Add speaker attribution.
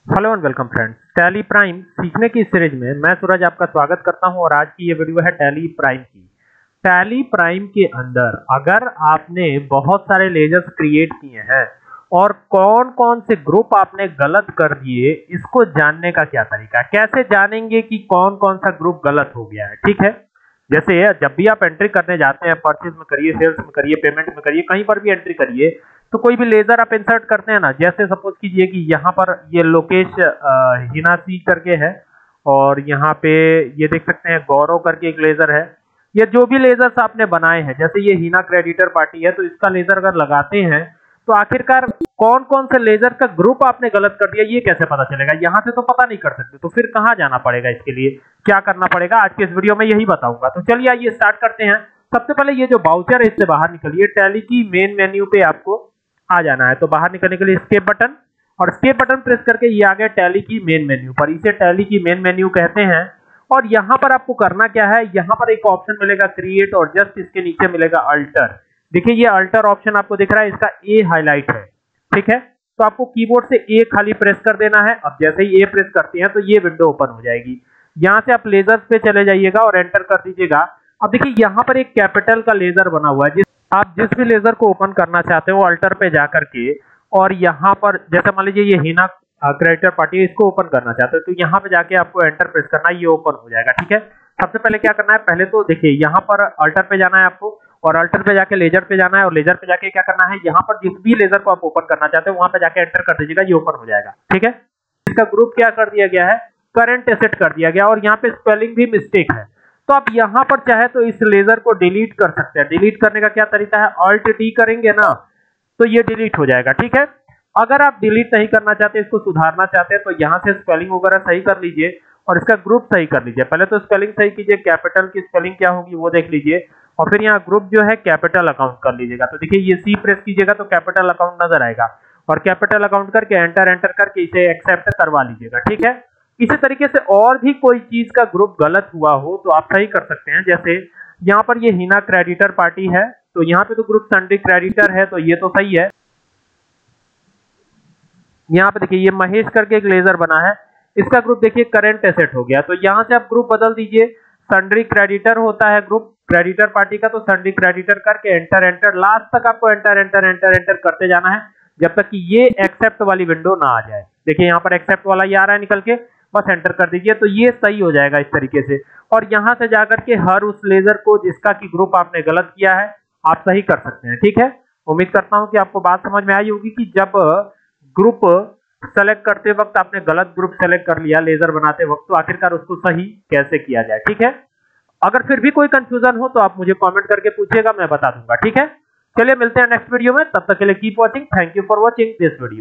Speaker 1: Hello and welcome friends, Tally Prime सीखने की series में मैं सूरज आपका स्वागत करता हूं और आज की ये वीडियो है टैली प्राइम की। टैली प्राइम के अंदर अगर आपने बहुत सारे लेजर्स क्रिएट किए हैं और कौन कौन से ग्रुप आपने गलत कर दिए, इसको जानने का क्या तरीका है, कैसे जानेंगे कि कौन कौन सा ग्रुप गलत हो गया है। ठीक है, जैसे जब भी आप एंट्री करने जाते हैं, परचेज में करिए, सेल्स में करिए, पेमेंट में करिए, कहीं पर भी एंट्री करिए, तो कोई भी लेजर आप इंसर्ट करते हैं ना, जैसे सपोज कीजिए कि यहाँ पर ये लोकेश हिनासी करके है और यहाँ पे ये देख सकते हैं गौरव करके एक लेजर है। ये जो भी लेजर्स आपने बनाए हैं, जैसे ये हिना क्रेडिटर पार्टी है, तो इसका लेजर अगर लगाते हैं तो आखिरकार कौन कौन से लेजर का ग्रुप आपने गलत कर दिया, ये कैसे पता चलेगा? यहाँ से तो पता नहीं कर सकते, तो फिर कहाँ जाना पड़ेगा? इसके लिए क्या करना पड़ेगा, आज के इस वीडियो में यही बताऊंगा। तो चलिए आइए स्टार्ट करते हैं। सबसे पहले ये जो बाउचर है इससे बाहर निकलिए, टैली की मेन मेन्यू पे आपको आ जाना है। तो बाहर निकलने के लिए एस्केप बटन, और एस्केप बटन प्रेस करके ये आ गया टैली की मेन मेन्यू पर। इसे टैली की मेन मेन्यू कहते हैं। और यहाँ पर आपको करना क्या है, यहाँ पर एक ऑप्शन मिलेगा क्रिएट और जस्ट इसके नीचे मिलेगा अल्टर। देखिए ये अल्टर ऑप्शन आपको दिख रहा है, इसका ए हाईलाइट है। ठीक है, तो आपको कीबोर्ड से ए खाली प्रेस कर देना है। अब जैसे ही ए प्रेस करते हैं तो ये विंडो ओपन हो जाएगी। यहाँ से आप लेजर्स पे चले जाइएगा और एंटर कर दीजिएगा। अब देखिए यहाँ पर एक कैपिटल का लेजर बना हुआ है। आप जिस भी लेजर को ओपन करना चाहते हो अल्टर पे जाकर के, और यहाँ पर जैसे मान लीजिए ये हिना क्रेडिटर पार्टी है, इसको ओपन करना चाहते हो तो यहाँ पे जाके आपको एंटर प्रेस करना है, ये ओपन हो जाएगा। ठीक है, सबसे पहले क्या करना है, पहले तो देखिए यहाँ पर अल्टर पे जाना है आपको, और अल्टर पे जाके लेजर पे जाना है, और लेजर पे जाके क्या करना है, यहाँ पर जिस भी लेजर को आप ओपन करना चाहते हो वहां पे जाके एंटर कर दीजिएगा, ये ओपन हो जाएगा। ठीक है, इसका ग्रुप क्या कर दिया गया है, करंट एसेट कर दिया गया, और यहाँ पे स्पेलिंग भी मिस्टेक है। तो आप यहाँ पर चाहे तो इस लेजर को डिलीट कर सकते हैं। डिलीट करने का क्या तरीका है, ऑल्ट टी करेंगे ना तो ये डिलीट हो जाएगा। ठीक है, अगर आप डिलीट नहीं करना चाहते, इसको सुधारना चाहते हैं, तो यहाँ से स्पेलिंग वगैरह सही कर लीजिए और इसका ग्रुप सही कर लीजिए। पहले तो स्पेलिंग सही कीजिए, कैपिटल की स्पेलिंग क्या होगी वो देख लीजिए, और फिर यहाँ ग्रुप जो है कैपिटल अकाउंट कर लीजिएगा। तो देखिए ये सी प्रेस कीजिएगा तो कैपिटल अकाउंट नजर आएगा, और कैपिटल अकाउंट करके एंटर करके इसे एक्सेप्ट करवा लीजिएगा। ठीक है, इसी तरीके से और भी कोई चीज का ग्रुप गलत हुआ हो तो आप सही कर सकते हैं। जैसे यहाँ पर ये हिना क्रेडिटर पार्टी है, तो यहाँ पे तो ग्रुप सन्ड्री क्रेडिटर है, तो ये तो सही है। यहाँ पे देखिए ये महेश करके एक लेजर बना है, इसका ग्रुप देखिए करंट एसेट हो गया। तो यहाँ से आप ग्रुप बदल दीजिए, सन्ड्री क्रेडिटर होता है ग्रुप क्रेडिटर पार्टी का, तो सन्ड्री क्रेडिटर करके एंटर लास्ट तक आपको एंटर करते जाना है जब तक कि ये एक्सेप्ट वाली विंडो ना आ जाए। देखिए यहाँ पर एक्सेप्ट वाला ये आ रहा है निकल के, बस एंटर कर दीजिए तो ये सही हो जाएगा इस तरीके से। और यहाँ से जाकर के हर उस लेजर को जिसका की ग्रुप आपने गलत किया है आप सही कर सकते हैं। ठीक है, उम्मीद करता हूं कि आपको बात समझ में आई होगी कि जब ग्रुप सेलेक्ट करते वक्त आपने गलत ग्रुप सेलेक्ट कर लिया लेजर बनाते वक्त, तो आखिरकार उसको सही कैसे किया जाए। ठीक है, अगर फिर भी कोई कंफ्यूजन हो तो आप मुझे कमेंट करके पूछिएगा, मैं बता दूंगा। ठीक है, चलिए मिलते हैं नेक्स्ट वीडियो में, तब तक के लिए keep watching. Thank you for watching this video.